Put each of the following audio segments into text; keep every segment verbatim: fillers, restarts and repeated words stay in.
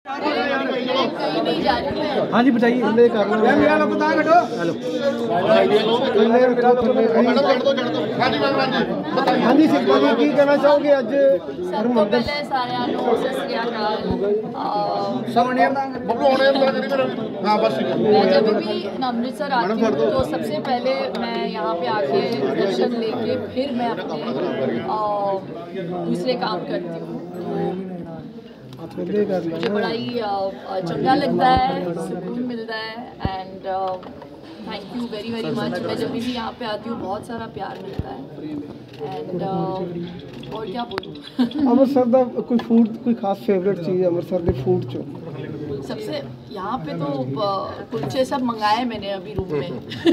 हाँ जी बताइए। हेलो हाँ जी शिल्पा जी की कहना चाहोगे अज सब तो पहले सारे सत श्री अकाल। मैं जब भी अमृतसर आती हूँ तो सबसे पहले मैं यहाँ पे आके दर्शन लेके फिर मैं अपने दूसरे काम करती हूँ। मुझे बड़ा ही चंगा लगता है, सुकून मिलता है and thank you very very much. मैं जब भी यहाँ पे आती हूँ बहुत सारा प्यार मिलता है एंड uh, और क्या बोलूँ। अमृतसर का कोई फूड कोई खास फेवरेट चीज़ अमृतसर के फूड चो सबसे यहाँ पे तो कुलचे सब मंगाए मैंने अभी रूम में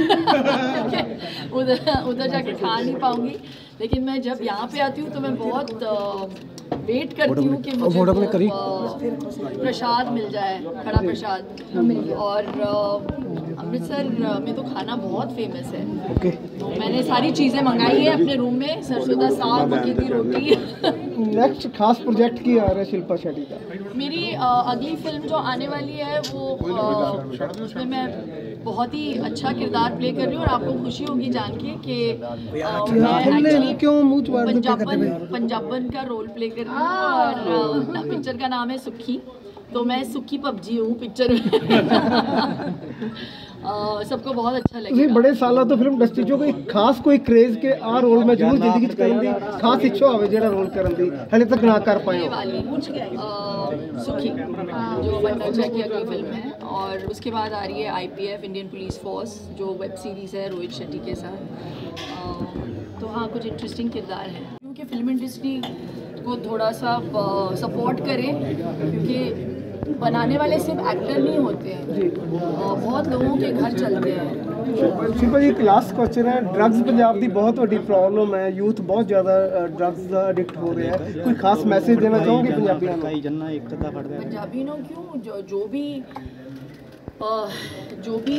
उधर उधर जाके खा नहीं पाऊँगी, लेकिन मैं जब यहाँ पे आती हूँ तो मैं बहुत वेट करती हूँ कि मुझे प्रसाद मिल जाए, खड़ा प्रसाद। और अमृतसर में तो खाना बहुत फेमस है। okay. तो मैंने सारी चीज़ें मंगाई है अपने रूम में, सरसों का साग, मक्की की रोटी। नेक्स्ट खास प्रोजेक्ट की आ रहा है शिल्पा शेट्टी का? मेरी आ, अगली फिल्म जो आने वाली है वो उसमें मैं बहुत ही अच्छा किरदार प्ले कर रही हूँ और आपको खुशी होगी जान के कि मैं एक्चुअली पंजाबन पंजाबन का रोल प्ले कर रही हूँ और पिक्चर का नाम है सुखी। तो मैं सुखी पबजी हूँ पिक्चर में। सबको बहुत अच्छा लगेगा। बड़े साल तो फिल्म इंडस्ट्री जो कोई खास कोई क्रेज के आ रोल में जरूर जिंदगी च करन दी खास इच्छा होवे जेड़ा रोल करन दी हले तक ना कर पाए वाली सुखी जो बंडा की अगली फिल्म है। और उसके बाद आ रही है आईपीएफ इंडियन पुलिस फोर्स जो वेब सीरीज़ है रोहित शेट्टी के साथ। तो हाँ कुछ इंटरेस्टिंग किरदार है क्योंकि फिल्म इंडस्ट्री को थोड़ा सा सपोर्ट करें क्योंकि बनाने वाले सिर्फ एक्टर नहीं होते हैं, बहुत लोगों के घर चलते हैं। शिल्पा जी एक लास्ट क्वेश्चन है, ड्रग्स पंजाब की बहुत बड़ी प्रॉब्लम है, यूथ बहुत ज़्यादा ड्रग्स का एडिक्ट हो रहा है, कोई खास मैसेज देना चाहोगे पंजाबियों को? पंजाबियों क्यों जो जो भी जो भी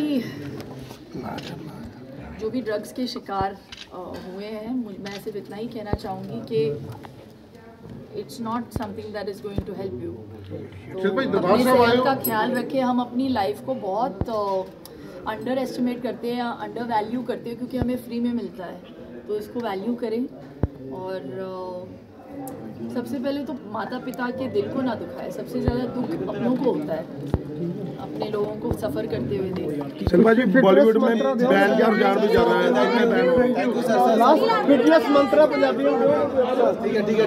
जो भी ड्रग्स के शिकार हुए हैं, मैं सिर्फ इतना ही कहना चाहूँगी कि it's not something that is going to help you. तो अपनी सेहत का ख्याल रखें। हम अपनी लाइफ को बहुत अंडर एस्टिमेट करते हैं या अंडर वैल्यू करते हैं क्योंकि हमें फ्री में मिलता है, तो इसको वैल्यू करें। और uh, सबसे पहले तो माता पिता के दिल को ना दुखाए, सबसे ज़्यादा दुख अपनों को होता है अपने लोगों को सफ़र करते हुए देख। शिल्पा जी बॉलीवुड में बैन का रुझान भी ज़्यादा है, फिटनेस मंत्र पंजाबियों को।